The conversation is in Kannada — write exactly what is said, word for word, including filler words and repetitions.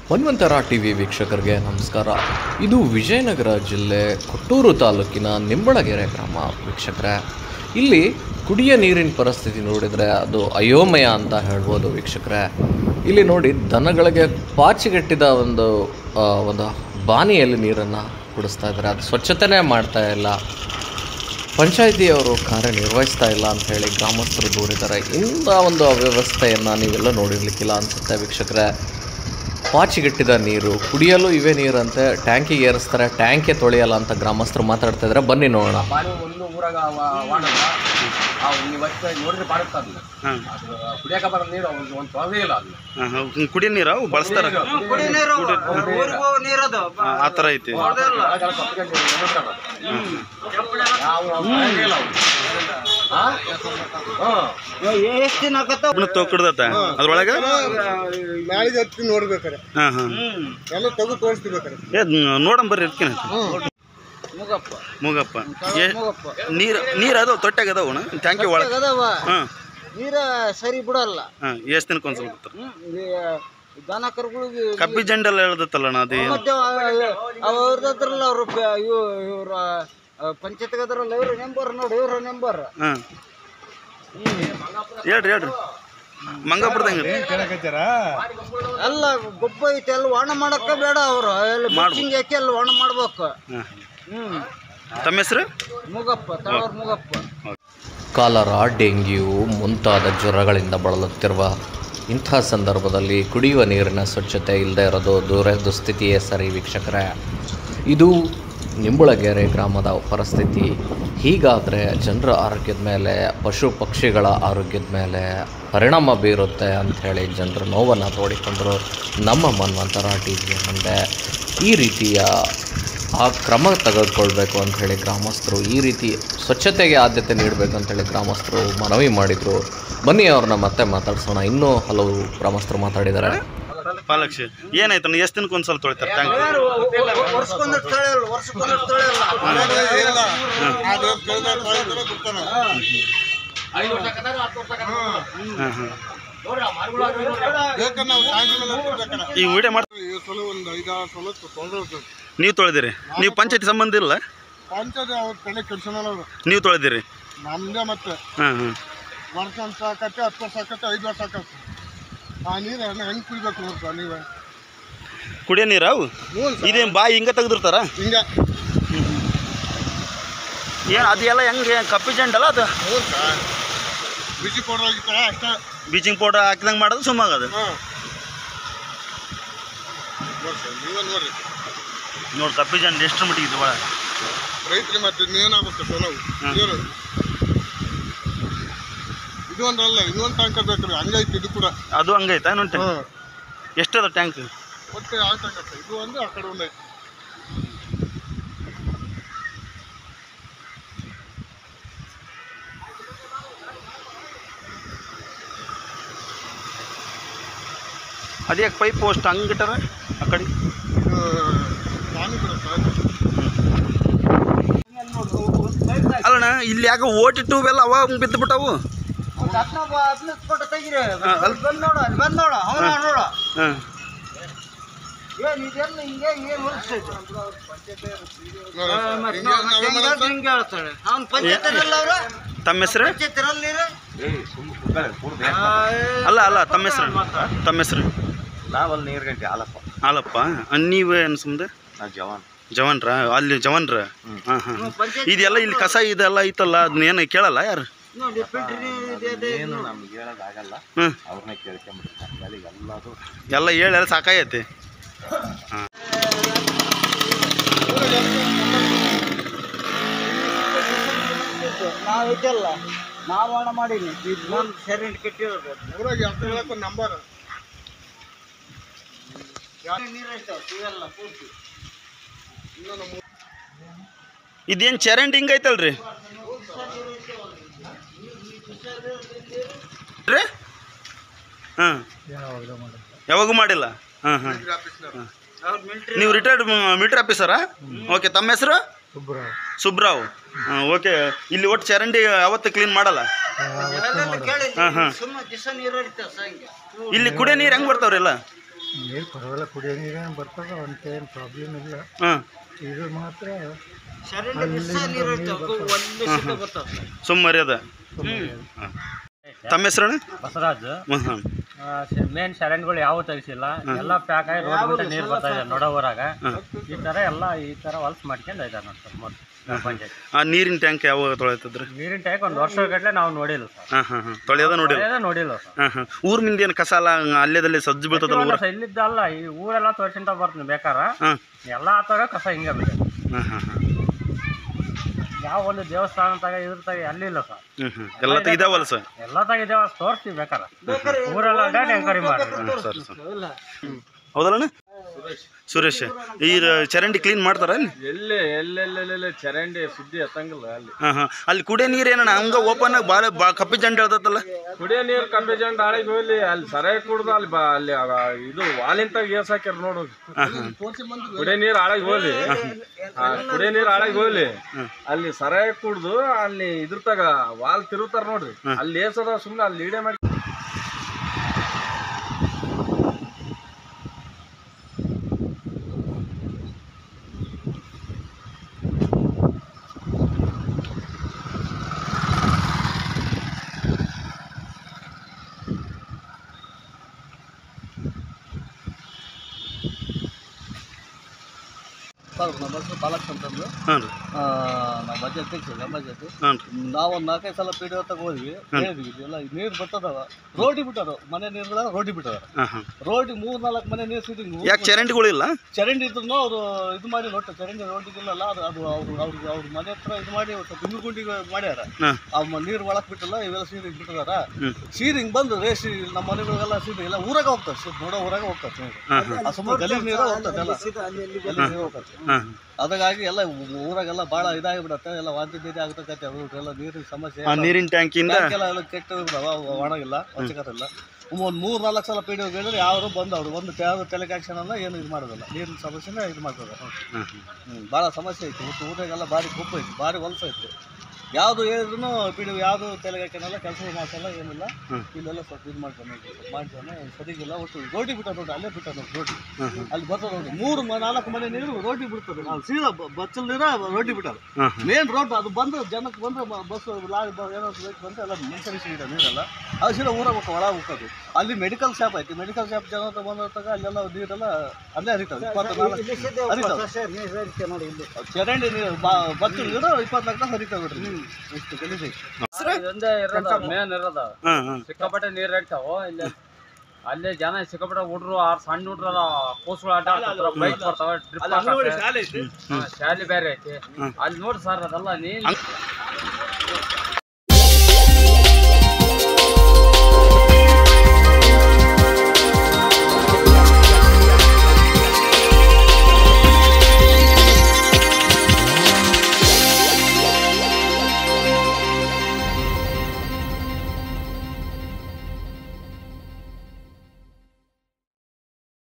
ಮನ್ವಂತರ ಟಿವಿ ವೀಕ್ಷಕರಿಗೆ ನಮಸ್ಕಾರ. ಇದು ವಿಜಯನಗರ ಜಿಲ್ಲೆ ಕೊಟ್ಟೂರು ತಾಲೂಕಿನ ನಿಂಬಳಗೆರೆ ಗ್ರಾಮ ವೀಕ್ಷಕರೇ. ಇಲ್ಲಿ ಕುಡಿಯ ನೀರಿನ ಪರಿಸ್ಥಿತಿ ನೋಡಿದರೆ ಅದು ಅಯೋಮಯ ಅಂತ ಹೇಳ್ಬೋದು ವೀಕ್ಷಕರೇ. ಇಲ್ಲಿ ನೋಡಿ, ದನಗಳಿಗೆ ಪಾಚಿಗಟ್ಟಿದ ಒಂದು ಒಂದು ಬಾನಿಯಲ್ಲಿ ನೀರನ್ನು ಕುಡಿಸ್ತಾ ಇದ್ದಾರೆ. ಅದು ಸ್ವಚ್ಛತೆನೇ ಮಾಡ್ತಾ ಇಲ್ಲ. ಪಂಚಾಯಿತಿಯವರು ಕಾರ್ಯನಿರ್ವಹಿಸ್ತಾ ಇಲ್ಲ ಅಂಥೇಳಿ ಗ್ರಾಮಸ್ಥರು ದೂರಿದ್ದಾರೆ. ಇಂಥ ಒಂದು ಅವ್ಯವಸ್ಥೆಯನ್ನು ನೀವೆಲ್ಲ ನೋಡಿರ್ಲಿಕ್ಕಿಲ್ಲ ಅನಿಸುತ್ತೆ ವೀಕ್ಷಕರೇ. ಪಾಚಿಗಟ್ಟಿದ ನೀರು ಕುಡಿಯಲು ಇವೇ ನೀರಂತೆ ಟ್ಯಾಂಕಿಗೆ ಏರಿಸ್ತಾರೆ, ಟ್ಯಾಂಕೆ ತೊಳೆಯಲ್ಲ ಅಂತ ಗ್ರಾಮಸ್ಥರು ಮಾತಾಡ್ತಾ ಇದ್ದಾರೆ. ಬನ್ನಿ ನೋಡೋಣ. ಒಂದು ಊರಾಗ ನೋಡಿದ್ರೆ ಕುಡಿಯಕ ಬರೋ ನೀರು ಒಂದು ತೊಳೆದೇ ಇಲ್ಲ. ಅದು ಕುಡಿಯೋ ನೀರು ಬಳಸ್ತಾರ, ಆ ಥರ ಐತಿ. ತೊಕ್ಕಡ್ದತ್ತ ಅದ್ರೊಳಗ ನೋಡ್ಬೇಕಾರೆ ನೋಡಂಬರ್ರಿ ಇರ್ತೀನಿ. ಮುಗಪ್ಪ ನೀರು ನೀರು ಅದಾವ, ತೊಟ್ಟಾಗ ಅದಾವ ಟ್ಯಾಂಕಿ ಒಳಗೆ ಹಾಂ ನೀರ ಸರಿ ಬಿಡಲ್ಲ. ಹಾಂ ಎಷ್ಟು ದಿನಕ್ಕೆ ಒಂದ್ಸಲ ಬಿಡ್ತಾರೆ. ದನ ಕರುಗಳಿಗೆ ಕಬ್ಬಿ ಜಂಡೆಲ್ಲ ಹೇಳ್ದತ್ತಲ್ಲಣ್ಣ, ಅದು ಮತ್ತೆ ಅವ್ರದ್ರಲ್ಲ ಅವರು ಇವ್ ಇವ್ರ ಪಂಚಾಯತ್ಗದ್ರಲ್ಲ ಇವ್ರ ನೆಂಬರ್ ನೋಡಿ, ಇವ್ರ ನೆಂಬರ್. ಹಾಂ ಹೇಳ್ರಿ ಹೇಳ್ರಿ ಮಂಗಪುರದಂಗ ಎಲ್ಲ ಗೊಬ್ಬ ಐತೆ, ಎಲ್ಲ ಒಣ ಮಾಡಕ್ಕ ಬೇಡ. ಅವರು ಎಲ್ಲ ಮಿಕ್ಸಿಂಗ್ ಹಾಕಿ ಎಲ್ಲ ಒಣ ಮಾಡ್ಬೇಕು. ಹ್ಮ್ ತಮ್ಮ ಹೆಸರು? ಮುಗಪ್ಪ, ತಳವರ್ ಮುಗಪ್ಪ. ಕಾಲರಾ, ಡೆಂಗ್ಯೂ ಮುಂತಾದ ಜ್ವರಗಳಿಂದ ಬಳಲುತ್ತಿರುವ ಇಂಥ ಸಂದರ್ಭದಲ್ಲಿ ಕುಡಿಯುವ ನೀರಿನ ಸ್ವಚ್ಛತೆ ಇಲ್ಲದೆ ಇರೋದು ದುರದು ಸ್ಥಿತಿಯೇ ಸರಿ ವೀಕ್ಷಕರೇ. ಇದು ನಿಂಬಳಗೆರೆ ಗ್ರಾಮದ ಪರಿಸ್ಥಿತಿ. ಹೀಗಾದರೆ ಜನರ ಆರೋಗ್ಯದ ಮೇಲೆ, ಪಶು ಪಕ್ಷಿಗಳ ಆರೋಗ್ಯದ ಮೇಲೆ ಪರಿಣಾಮ ಬೀರುತ್ತೆ ಅಂಥೇಳಿ ಜನರು ನೋವನ್ನು ತೋಡಿಕೊಂಡರು. ನಮ್ಮ ಮನ್ವಂತರ ಟಿ ವಿಯ ಮುಂದೆ ಈ ರೀತಿಯ ಆ ಕ್ರಮ ತೆಗೆದುಕೊಳ್ಬೇಕು ಅಂಥೇಳಿ ಗ್ರಾಮಸ್ಥರು, ಈ ರೀತಿ ಸ್ವಚ್ಛತೆಗೆ ಆದ್ಯತೆ ನೀಡಬೇಕು ಅಂಥೇಳಿ ಗ್ರಾಮಸ್ಥರು ಮನವಿ ಮಾಡಿದರು. ಬನ್ನಿ ಅವ್ರನ್ನ ಮತ್ತೆ ಮಾತಾಡ್ಸೋಣ. ಇನ್ನೂ ಹಲವು ಗ್ರಾಮಸ್ಥರು ಮಾತಾಡಿದ್ದಾರೆ. ಪಾಲಕ್ಷಿ ಏನಾಯ್ತು, ಎಷ್ಟು ದಿನಕ್ಕೆ ಒಂದ್ಸಲ ತೊಳಿತಾರೆ ಟ್ಯಾಂಕ್? ಈ ವಿಡಿಯೋ ಮಾಡಿ ನೀವು ತೊಳೆದಿರಿ? ನೀವು ಪಂಚಾಯತಿ ಸಂಬಂಧ ಇಲ್ಲ? ನೀವು ತೊಳೆದಿರಿ? ನಮ್ದೇ ಮತ್ತೆ ಹಾಂ ಹಾಂ ವರ್ಷ ಅಂತ ಆಕತ್ತೆ, ಹತ್ತು ವರ್ಷ ಆಕತ್ತೆ, ಐದು ವರ್ಷ ಆಕತ್ತೆ. ಆ ನೀರು ಹೆಂಗೆ ಕುಡಿಬೇಕು ನೋಡ್ತಾ ನೀವೇ. ಕುಡಿಯೋ ನೀರು ಅವು ಇದೇನು ಬಾಯಿ ಹಿಂಗೆ ತೆಗೆದಿರ್ತಾರ? ಹಿಂಗೆ ಏನು ಅದು ಎಲ್ಲ ಹೆಂಗೆ ಕಪ್ಪಿ ಜಂಡಲ್ಲ ಅದು? ಹೌದು ಸರ್, ಬಿಸಿ ಪೌಡರ್ ಆಗಿರ್ತಾರೆ ಅಷ್ಟೇ. ಬೀಚಿಂಗ್ ಪೌಡರ್ ಹಾಕಿದಂಗೆ ಮಾಡೋದು ಸುಮ್ಮಾಗದು. ಹಾಂ ನೋಡಿ ಸರ್, ನೀವೇ ನೋಡಿರಿ. ನೋಡಿ ಕಪ್ಪಿ ಜಂಡ ಎಷ್ಟು ಮಟ್ಟಿಗೆ ಒಳ ರೈತರಿಗೆ ಮತ್ತೆ ಏನಾಗುತ್ತೆ ಸರ್ ನಾವು ನೀರು. ಇದು ಒಂದಲ್ಲ, ಇನ್ನೊಂದು ಟ್ಯಾಂಕರ್ ಬೇಕು. ಹಂಗೈತಿ ಇದು ಕೂಡ. ಅದು ಹಂಗೈತಾ? ಇನ್ನೊಂದು ಟ್ಯಾಂಕ್ ಎಷ್ಟದ ಟ್ಯಾಂಕ್? ಒಟ್ಟು ಯಾವ ಟ್ಯಾಂಕ್? ಇದು ಒಂದು, ಆ ಕಡೆ ಒಂದು ಐತಿ. ಅದ್ಯಾಕೆ ಪೈಪ್ ಅಷ್ಟು ಹಂಗೆ ಇಟ್ಟಾರ ಆ ಕಡೆ? ಅಲ್ಲಣ್ಣ, ಇಲ್ಲಿ ಯಾಕೆ ಓಟಿ ಟ್ಯೂಬ್ ಎಲ್ಲ ಅವ ಬಿದ್ದು ಬಿಟ್ಟವು? ತಮ್ಮ ಹೆಸರು? ಅಲ್ಲ ಅಲ್ಲ ತಮ್ಮ ಹೆಸರು? ತಮ್ಮ ಹೆಸರು? ನಾವಲ್ಲಿ ನೀರು ಗಂಟೆ ಹಾಲಪ್ಪ. ಹಾಲಪ್ಪ. ನೀವು ಏನು ಸುಮ್ಮನೆ? ನಾವು ಜವಾನ್ ಜವಾನ್ರ? ಅಲ್ಲಿ ಜವಾನ್ರ? ಹಾಂ ಹಾಂ. ಇದೆಲ್ಲ ಇಲ್ಲಿ ಕಸ ಇದೆಲ್ಲ ಐತಲ್ಲ, ಅದನ್ನೇನು ಕೇಳಲ್ಲ ಯಾರು? ಏನು ನಮ್ಗೆ ಹೇಳೋದಾಗಲ್ಲ, ಹ್ಞೂ ಅವ್ರನ್ನೇ ಕೇಳ್ಕೊಂಬಿಡ್ತಾರೆ. ಎಲ್ಲದು ಎಲ್ಲ ಹೇಳಿ ಎಲ್ಲ ಸಾಕಾಗೈತಿ. ಹಾಂ ನಾವೈತಲ್ಲ, ನಾವು ಒಣ ಮಾಡೀನಿ. ಸರಿ ಕೆಟ್ಟಿರೋದು ಊರಾಗ ಅಂತ ಹೇಳಕ್ಕೆ ನಂಬರ್ ಇದೇನು ಚರಂಡಿ ಹಿಂಗೆ ಐತಲ್ರಿ ರೀ? ಹಾಂ ಯಾವಾಗೂ ಮಾಡಿಲ್ಲ? ಹಾಂ ಹಾಂ. ನೀವು ರಿಟೈರ್ಡ್ ಮಿಲಿಟರಿ ಆಫೀಸರಾ? ಓಕೆ. ತಮ್ಮ ಹೆಸರು? ಸುಬ್ರಾವ್. ಹಾಂ ಓಕೆ. ಇಲ್ಲಿ ಒಟ್ಟು ಚರಂಡಿ ಅವತ್ತು ಕ್ಲೀನ್ ಮಾಡಲ್ಲ? ಹಾಂ ಹಾಂ. ಇಲ್ಲಿ ಕುಡಿಯೋ ನೀರು ಹೆಂಗೆ ಬರ್ತಾವ್ರಿ? ಎಲ್ಲ ನೀರು ಪರವಾಗಿಲ್ಲ, ಕುಡಿಯೋ ನೀರೇನು ಬರ್ತದೆ, ಅಂತೇನು ಪ್ರಾಬ್ಲಮ್ ಇಲ್ಲ. ಹಾಂ ಇದು ಮಾತ್ರ ಸುಮ್ಮರಿ ಅದ. ತಮ್ಮ ಹೆಸರು? ಬಸವರಾಜ್. ಹಾಂ ಮೇನ್ ಶರಣ್ಗಳು ಯಾವ ತೆಗಿಸಿಲ್ಲ, ಎಲ್ಲ ಪ್ಯಾಕ್ ಆಗಿ ರೋಡ್ ಬಿಟ್ಟು ನೀರು ಬರ್ತಾ ಇದೆ ನೋಡೋವರಾಗ. ಈ ತರ ಎಲ್ಲ ಈ ತರ ಹೊಲ್ಸ್ ಮಾಡ್ಕೊಂಡು ಇದ್ದಾರೆ ನೋಡಿ ಸರ್. ಮೊದಲು ಪಂಚಾಯತ್ ಆ ನೀರಿನ ಟ್ಯಾಂಕ್ ಯಾವಾಗ ತೊಳೆತದ್ರಿ? ನೀರಿನ ಟ್ಯಾಂಕ್ ಒಂದು ವರ್ಷ ಗಟ್ಟಲೆ ನಾವು ನೋಡಿಲ್ಲ ಸರ್. ಹಾಂ ಹಾಂ ಹಾಂ ತೊಳೆಯೋದ ನೋಡಿಲ್ಲ. ತೊಳೆಯೋದೇ ನೋಡಿಲ್ಲ ಸರ್. ಹಾಂ ಹಾಂ ಊರ್ ಮಂದಿ ಏನು ಕಸ ಎಲ್ಲ ಅಲ್ಲೇದಲ್ಲಿ ಸಜ್ಜು ಬೀಳ್ತದಲ್ಲ ಊರ? ಇಲ್ಲಿದ್ದಲ್ಲ, ಈ ಊರೆಲ್ಲ ತೋರ್ಸಿಂತ ಬರ್ತೀನಿ ಬೇಕಾರೆ. ಹಾಂ ಎಲ್ಲ ಆತಾಗ ಕಸ ಹಿಂಗೆ ಬಿಟ್ಟೆ. ಹಾಂ ಹಾಂ ಹಾಂ ಯಾವ ಒಂದು ದೇವಸ್ಥಾನ ತಗ ಇದ್ರ ತಗ ಅಲ್ಲಿಲ್ಲ ಸರ್. ಹ್ಞೂ ಹ್ಞೂ ಎಲ್ಲ ತೆಗಿದಾವಲ್ಲ ಸರ್? ಎಲ್ಲ ತಗಿದ್ದೇವ ತೋರಿಸ್ತೀವಿ ಬೇಕಾರೆ. ಊರೆಲ್ಲ ಡೇಟ್ ಎಂಕ್ವೈರಿ ಮಾಡಿ. ಸರಿ ಸರ್. ಹೌದಲ್ಲ ಸುರೇಶ್, ಈ ಚರಂಡಿ ಕ್ಲೀನ್ ಮಾಡ್ತಾರ ಅಲ್ಲಿ? ಎಲ್ಲಿ ಎಲ್ಲೆಲ್ಲೆಲ್ಲೆಲ್ಲ ಚರಂಡಿ ಸುದ್ದಿ ಎತ್ತಂಗಿಲ್ಲ ಅಲ್ಲಿ. ಹಾಂ ಹಾಂ ಅಲ್ಲಿ ಕುಡಿಯೋ ನೀರು ಏನಣ್ಣ ಹಂಗ ಓಪನ್ ಆಗಿ ಭಾಳ ಭಾಳ ಕಪ್ಪಿ ಜಂಡ ಹೇಳ್ತಲ್ಲ? ಕುಡಿಯೋ ನೀರು ಕಮ್ಮಿ ಜಂಡ ಆಳಿಗೆ ಹೋಗ್ಲಿ, ಅಲ್ಲಿ ಸರಾಯಿ ಕುಡ್ದು ಅಲ್ಲಿ ಬಾ ಅಲ್ಲಿ ಇದು ವಾಲಿಂತಾಗ ಏಸ್ ಹಾಕ್ಯಾರ ನೋಡು. ಕುಡಿಯೋ ನೀರು ಆಳಾಗಿ ಹೋಗ್ಲಿ, ಕುಡಿಯೋ ನೀರು ಆಳಾಗಿ ಹೋಗ್ಲಿ, ಅಲ್ಲಿ ಸರಾಯಿ ಕುಡ್ದು ಅಲ್ಲಿ ಇದ್ರ ತಗ ವಾಲ್ ತಿರುತ್ತಾರ ನೋಡ್ರಿ, ಅಲ್ಲಿ ಏಸದ ಸುಮ್ಮನೆ ಅಲ್ಲಿ ಲೀಡೆ ಮಾಡಿ. ಸರ್ ನಮ್ಮ ಹೆಸರು ಬಾಲಕೃಷ್ಣ ಅಂತಂದು. ಹಾಂ ರೀ. ನಾವು ಮಜ್ಜೆ ಅಧ್ಯಕ್ಷ ಗ್ರಾಮ ಪಂಚಾಯತಿ. ಹಾಂ ರೀ. ನಾವು ಒಂದು ನಾಲ್ಕೈದು ಸಲ ಪಿ ಡಿ ಒ ತಗ ಹೋದ್ವಿ, ಹೇಳಿದ್ವಿ ಎಲ್ಲ ನೀರು ಬರ್ತದವ, ರೋಡಿ ಬಿಟ್ಟಾರ, ಮನೆ ನೀರು ರೋಡಿ ಬಿಟ್ಟಾರ. ಹಾಂ ಹಾಂ ರೋಡಿ ಮೂರು ನಾಲ್ಕು ಮನೆ ನೀರು ಸಿಟಿಂಗು. ಯಾಕೆ ಚರಂಡಿಗಳಿಲ್ಲ? ಚರಂಡಿ ಇದ್ರು ಅವರು ಇದು ಮಾಡಿ ನೋಡ್ತಾರೆ, ಚರಂಡಿ ರೋಡಿಗಿಲ್ಲಲ್ಲ, ಅದು ಅದು ಅವ್ರು ಅವ್ರಿಗೆ ಅವ್ರ ಮನೆ ಹತ್ರ ಇದು ಮಾಡಿ ಬಿಂದು ಗುಂಡಿಗೆ ಮಾಡ್ಯಾರ. ಆ ನೀರು ಒಳಕ್ ಬಿಟ್ಟಲ್ಲ, ಇವೆಲ್ಲ ಸೀರಿಂಗ್ ಬಿಟ್ಟಿದಾರ. ಸೀರಿಂಗ್ ಬಂದು ರೇಸಿ ನಮ್ಮ ಮನೆಗಳಿಗೆಲ್ಲ ಸೀರಿಂಗ್ ಎಲ್ಲ ಊರಾಗ ಹೋಗ್ತಾರೆ, ನೋಡೋ ಊರಾಗ ಹೋಗ್ತಾರೆ ನೀರು. ಸುಮ್ಮನೆ ಗಲೀಜ್ ನೀರು ಹೋಗ್ತದೆ ಎಲ್ಲ, ಗಲೀಜ್ ನೀರು ಹೋಗ್ತದೆ. ಅದಕ್ಕಾಗಿ ಎಲ್ಲ ಊರಾಗೆಲ್ಲ ಭಾಳ ಇದಾಗಿಬಿಡತ್ತೆ, ಎಲ್ಲ ವಾಂತಿ ನೀರು ಆಗ್ತಕ್ಕಂತೆ. ಎಲ್ಲ ನೀರಿನ ಸಮಸ್ಯೆ, ನೀರಿನ ಟ್ಯಾಂಕಿಂದ ಎಲ್ಲ ಕೆಟ್ಟ ಒಣಗಿಲ್ಲ, ಅವಶ್ಯಕತೆ ಇಲ್ಲ. ಒಂದು ಮೂರು ನಾಲ್ಕು ಸಲ ಪಿ ಡಿ ಒ ಹೇಳಿದ್ರೆ ಯಾರು ಬಂದು ಅವರು ಒಂದು ಯಾವುದು ತೆಲೆಗೆ ಆಕ್ಷನ್ ಅಲ್ಲ, ಏನು ಇದು ಮಾಡೋದಿಲ್ಲ, ನೀರಿನ ಸಮಸ್ಯೆನೇ ಇದು ಮಾಡ್ತದೆ. ಹ್ಞೂ ಭಾಳ ಸಮಸ್ಯೆ ಐತಿ, ಮತ್ತು ಊರಾಗೆಲ್ಲ ಭಾರಿ ಕೊಬ್ಬು ಐತಿ, ಭಾರಿ ಹೊಲಸ ಐತಿ. ಯಾವುದು ಹೇಳಿದ್ರು ಪಿ ಡಿ ಒ ಯಾವುದು ತೆಲೆಗೆ ಹಾಕೋನಲ್ಲ, ಕೆಲಸ ಮಾಡ್ಸಲ್ಲ, ಏನಿಲ್ಲ. ಇಲ್ಲೆಲ್ಲ ಸ್ವಲ್ಪ ಇದು ಮಾಡ್ತಾನೆ ಮಾಡ್ತಾನೆ ಸರಿಗಿಲ್ಲ. ಒಟ್ಟು ರೋಡಿ ಬಿಟ್ಟ ನೋಡಿ, ಅಲ್ಲೇ ಬಿಟ್ಟ ನೋಡಿ ರೋಡಿ, ಅಲ್ಲಿ ಬರ್ತದೆ ನೋಡಿ. ಮೂರು ನಾಲ್ಕು ಮನೆ ನೀರು ರೋಡಿ ಬಿಡ್ತದೆ, ನಾವು ಸೀದಾ ಬಚ್ಚಲ್ ನೀರ ರೋಡಿ ಬಿಟ್ಟಾರೆ. ಮೇನ್ ರೋಡ್ ಅದು ಬಂದು ಜನಕ್ಕೆ ಬಂದ್ರೆ ಬಸ್ ಲಾರಿ ಏನೋ ಬೇಕು ಬಂದು ಎಲ್ಲ ಮನುಷ್ಯರಿಗೆ ಸಿಗಿದ ನೀರೆಲ್ಲ ಅದು ಸೀದಾ ಊರಾಗ ಹೋಗ್ತದೆ, ಒಳಗೆ ಹೋಗ್ತದೆ. ಅಲ್ಲಿ ಮೆಡಿಕಲ್ ಶಾಪ್ ಐತಿ, ಮೆಡಿಕಲ್ ಶಾಪ್ ಜನ ಹತ್ರ ಬಂದಾಗ ಅಲ್ಲೆಲ್ಲ ನೀರೆಲ್ಲ ಅಲ್ಲೇ ಹರಿತದೆ. ಇಪ್ಪತ್ನಾಲ್ಕು ನೋಡಿ, ಇಲ್ಲಿ ಚರಂಡಿ ನೀರು ಬಚ್ಚಲ್ ನೀರು ಇಪ್ಪತ್ನಾಲ್ಕು ಹರಿತವೆ ನೋಡ್ರಿ. ಇಷ್ಟು ಗಲೀಜ್ ಐತಿ. ಇದೊಂದೇ ಇರೋದ ಮೇನ್ ಇರೋದ, ಸಿಕ್ಕಾಪಟ್ಟೆ ನೀರು ಇರ್ತಾವ ಇಲ್ಲಿ. ಅಲ್ಲೇ ಜನ ಸಿಕ್ಕಾಪಟ್ಟೆ ಹುಡ್ರು, ಆರು ಸಣ್ಣ ಹುಡ್ರಲ್ಲ, ಕೋಸ್ಗಳು ಆಟ ಆಡ್ತಾರ, ಬೈಕ್ ಬರ್ತಾವ, ಟ್ರಿಪ್ ಶಾಲೆ ಬೇರೆ ಐತಿ ಅಲ್ಲಿ. ನೋಡಿ ಸರ್ ಅದೆಲ್ಲ ನೀನ್